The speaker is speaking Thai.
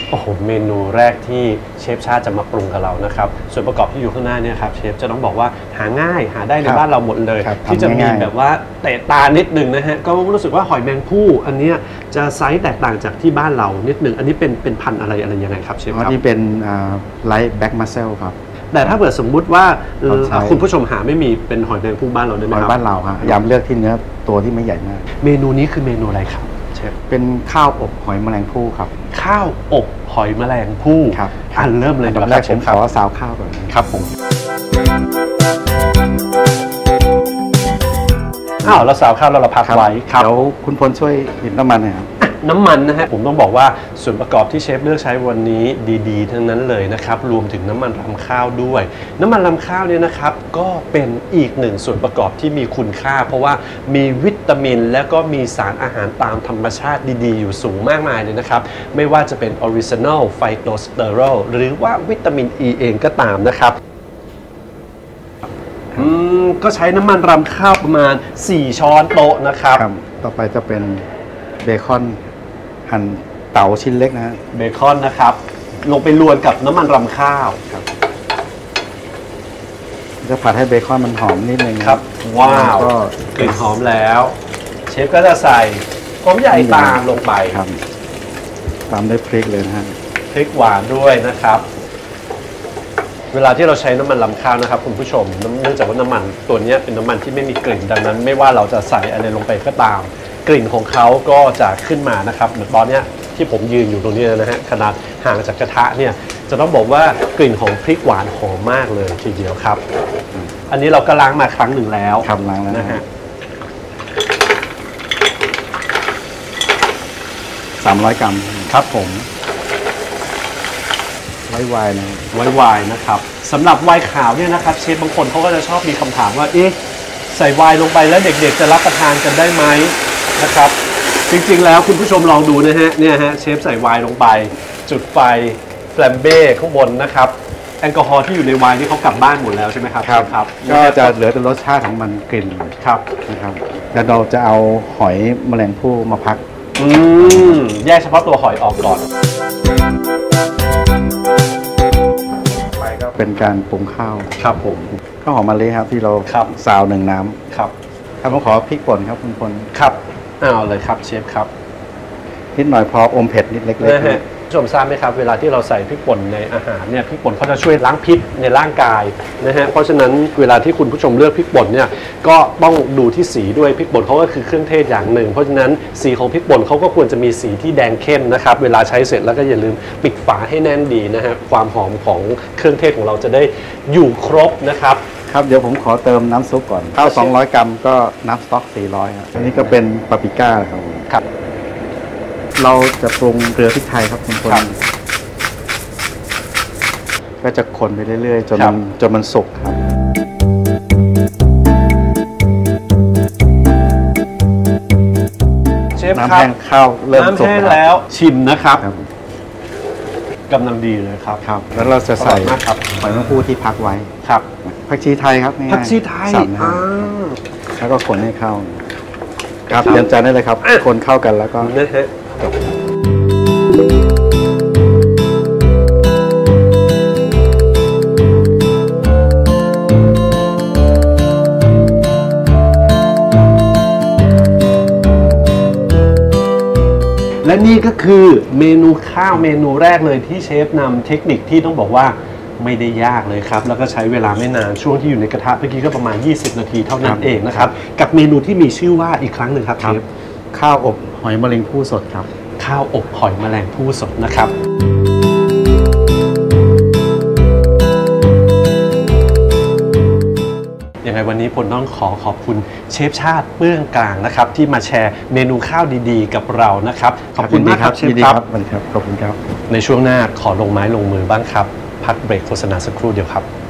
โอ้โหเมนูแรกที่เชฟชาติจะมาปรุงกับเรานะครับส่วนประกอบที่อยู่ข้างหน้าเนี่ยครับเชฟจะต้องบอกว่าหาง่ายหาได้ในบ้านเราหมดเลยที่จะมีแบบว่าเตะตานิดนึงนะฮะก็รู้สึกว่าหอยแมงผู้อันนี้จะไซส์แตกต่างจากที่บ้านเรานิดนึงอันนี้เป็นพันธุ์อะไรยังไงครับเชฟครับนี่เป็นไลท์แบ็กมาเซลครับแต่ถ้าเกิดสมมุติว่าคุณผู้ชมหาไม่มีเป็นหอยแมงผู้บ้านเราได้ไหมครับบ้านเราครับย้ำเลือกที่เนื้อตัวที่ไม่ใหญ่มากเมนูนี้คือเมนูอะไรครับเชฟเป็นข้าวอบหอยแมลงภู่ครับข้าวอบหอยแมลงภู่ครับเริ่มเลยแรกผมขอซาวข้าวก่อนครับผมเราซาวข้าวแล้วเราพักไว้เดี๋ยวคุณพลช่วยหยิบน้ำมันหน่อยครับน้ำมันนะฮะผมต้องบอกว่าส่วนประกอบที่เชฟเลือกใช้วันนี้ดีๆทั้งนั้นเลยนะครับรวมถึงน้ำมันรำข้าวด้วยน้ำมันรำข้าวเนี่ยนะครับก็เป็นอีกหนึ่งส่วนประกอบที่มีคุณค่าเพราะว่ามีวิตามินและก็มีสารอาหารตามธรรมชาติดีๆอยู่สูงมากมายเลยนะครับไม่ว่าจะเป็นออริจินอลไฟโตสเตอรอลหรือว่าวิตามินอ e เองก็ตามนะครับก็ใช้น้ำมันรำข้าวประมาณ4 ช้อนโต๊ะนะครับต่อไปจะเป็นเบคอนหั่นเต๋าชิ้นเล็กนะฮะเบคอนนะครับลงไปรวนกับน้ำมันรำข้าวครับจะผัดให้เบคอนมันหอมนิดนึงครับว้าวกลิ่นหอมแล้วเชฟก็จะใส่หอมใหญ่ตามลงไปครับตามด้วยพริกเลยนะฮะพริกหวานด้วยนะครับเวลาที่เราใช้น้ำมันรำข้าวนะครับคุณผู้ชมเนื่องจากว่าน้ำมันตัวนี้เป็นน้ำมันที่ไม่มีกลิ่นดังนั้นไม่ว่าเราจะใส่อะไรลงไปก็ตามกลิ่นของเขาก็จะขึ้นมานะครับเหมือนตอนนี้ที่ผมยืนอยู่ตรงนี้นะฮะขนาดห่างจากกระทะเนี่ยจะต้องบอกว่ากลิ่นของพริกหวานหอมมากเลยทีเดียวครับอันนี้เราก็ล้างมาครั้งหนึ่งแล้วครับล้างแล้วนะฮะ 300 กรัมครับผมไว้ไวน์นะไว้ไวน์นะครับสำหรับไวน์ขาวเนี่ยนะครับเชฟบางคนเขาก็จะชอบมีคำถามว่าใส่ไวน์ลงไปแล้วเด็กๆจะรับประทานกันได้ไหมนะครับจริงๆแล้วคุณผู้ชมลองดูนะฮะเนี่ยฮะเชฟใส่ไวน์ลงไปจุดไฟแฟลมเบ้ข้างบนนะครับแอลกอฮอล์ที่อยู่ในไวน์นี่เขากลับบ้านหมดแล้วใช่ไหมครับครับก็จะเหลือแต่รสชาติของมันกลิ่นครับนะครับแล้วเราจะเอาหอยแมลงภู่มาพักแยกเฉพาะตัวหอยออกก่อนไปก็เป็นการปรุงข้าวครับผมข้าวหอมมะลิครับที่เราซาว1 น้ำครับผมขอพริกป่นครับคุณพลครับเอาเลยครับเชฟครับนิดหน่อยพออมเผ็ดนิดเล็กๆผู้ชมทราบไหมครับเวลาที่เราใส่พริกป่นในอาหารเนี่ยพริกป่นเขาจะช่วยล้างพิษในร่างกายนะฮะเพราะฉะนั้นเวลาที่คุณผู้ชมเลือกพริกป่นเนี่ยก็ต้องดูที่สีด้วยพริกป่นเขาก็คือเครื่องเทศอย่างหนึ่งเพราะฉะนั้นสีของพริกป่นเขาก็ควรจะมีสีที่แดงเข้มนะครับเวลาใช้เสร็จแล้วก็อย่าลืมปิดฝาให้แน่นดีนะฮะความหอมของเครื่องเทศของเราจะได้อยู่ครบนะครับครับเดี๋ยวผมขอเติมน้ำซุปก่อนข้าว200 กรัมก็น้ำสต๊อก400ครับอันนี้ก็เป็นปาปริก้าครับเราจะปรุงเกลือพริกไทยครับคุณพลก็จะคนไปเรื่อยๆจนมันสุกครับเชฟครับน้ำแห้งข้าวเริ่มสุกแล้วชิมนะครับกำลังดีเลยครับแล้วเราจะใส่หอยแมงภู่ที่พักไว้ครับผักชีไทยครับผักชีไทยแล้วก็คนให้เข้าครับเตรียมจานได้เลยครับคนเข้ากันแล้วก็จบและนี่ก็คือเมนูข้าวเมนูแรกเลยที่เชฟนำเทคนิคที่ต้องบอกว่าไม่ได้ยากเลยครับแล้วก็ใช้เวลาไม่นานช่วงที่อยู่ในกระทะเมื่อกี้ก็ประมาณ20 นาทีเท่านั้นเองนะครับกับเมนูที่มีชื่อว่าอีกครั้งหนึ่งครับเชฟข้าวอบหอยแมลงภู่สดครับข้าวอบหอยแมลงภู่สดนะครับยังไงวันนี้พลต้องขอบคุณเชฟชาติเปื้องกลางนะครับที่มาแชร์เมนูข้าวดีๆกับเรานะครับขอบคุณมากครับเชฟครับขอบคุณครับในช่วงหน้าขอลงไม้ลงมือบ้างครับพักเบรกโฆษณาสักครู่เดียวครับ